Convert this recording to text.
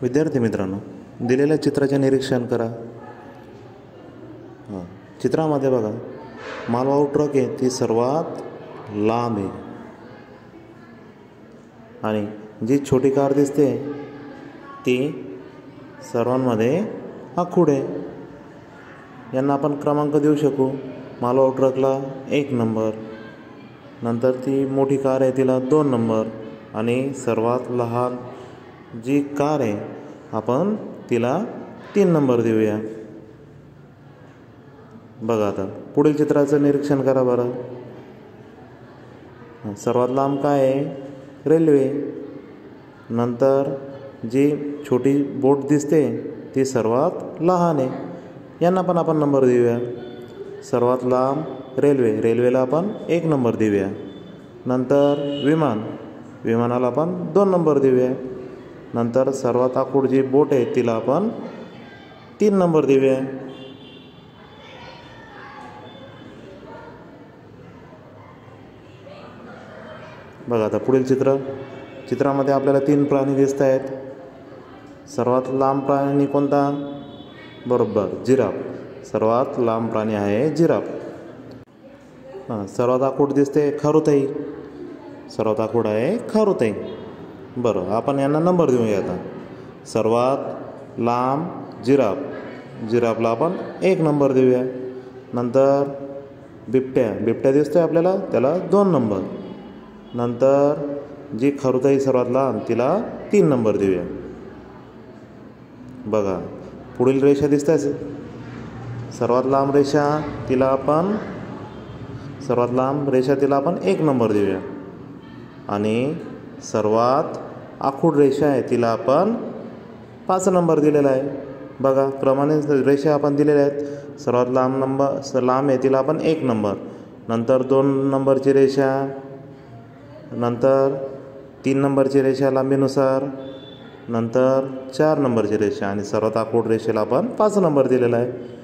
विद्यार्थी मित्रांनो, दिलेल्या चित्राचे निरीक्षण करा. चित्रामध्ये बघा, मालवाहू ट्रक आहे ती सर्वात लांब आहे आणि जी छोटी कार दिसते ती सर्वांमध्ये आखूड आहे. यांना आपण क्रमांक देऊ शकू. मालवाहू ट्रकला 1 नंबर, नंतर ती मोठी कार आहे तिला 2 नंबर आणि सर्वात लहान जी कार आहे आपण तिला 3 नंबर देऊया. बघा आता पुढील चित्राचं निरीक्षण करा बरं. सर्वात लांब काय आहे? रेल्वे. नंतर जी छोटी बोट दिसते ती सर्वात लहान आहे. यांना पण आपण नंबर देऊया. सर्वात लांब रेल्वे, रेल्वेला आपण 1 नंबर देऊया. नंतर विमान, विमानाला आपण 2 नंबर देऊया. नंतर सर्वात आखूड जी बोट आहे तिला आपण 3 नंबर देऊया. बघा आता पुढील चित्रामध्ये आपल्याला 3 प्राणी दिसत आहेत. सर्वात लांब प्राणी कोणता? बरोबर, जिराफ. सर्वात लांब प्राणी आहे जिराफ. सर्वात आखूड दिसते खारुताई. सर्वात आखूड आहे खारुताई. बरं, आपण यांना नंबर देऊया. आता सर्वात लांब जिराफ, जिराफला आपण 1 नंबर देऊया. नंतर बिबट्या दिसतोय आपल्याला, त्याला 2 नंबर. नंतर जी खारुताई सर्वात लांब तिला 3 नंबर देऊया. बघा पुढील रेषा दिसते, सर्वात लांब रेषा तिला आपण 1 नंबर देऊया. आणि सर्वात आखूड रेषा आहे तिला आपण 5 नंबर दिलेला आहे. बघा क्रमाने रेषा आपण दिलेल्या आहेत. सर्वात लांब आहे तिला आपण 1 नंबर, नंतर 2 नंबरची रेषा, नंतर 3 नंबरची रेषा लांबीनुसार, नंतर 4 नंबरची रेषा आणि सर्वात आखूड रेषेला आपण 5 नंबर दिलेला आहे.